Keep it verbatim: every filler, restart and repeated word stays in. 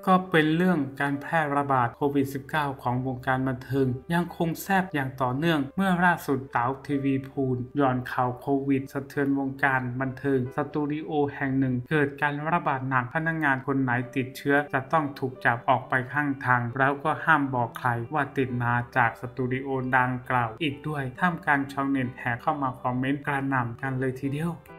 ก็เป็นเรื่องการแพร่ระบาดโควิด สิบเก้า ของวงการบันเทิงยังคงแซบอย่างต่อเนื่องเมื่อล่าสุดเต๋าทีวีพูลย้อนข่าวโควิดสะเทือนวงการบันเทิงสตูดิโอแห่งหนึ่งเกิดการระบาดหนักพนักงานคนไหนติดเชื้อจะต้องถูกจับออกไปข้างทางแล้วก็ห้ามบอกใครว่าติดมาจากสตูดิโอดังกล่าวอีกด้วยท่ามกลางชาวเน็ตแห่เข้ามาคอมเมนต์กระหน่ำกันเลยทีเดียว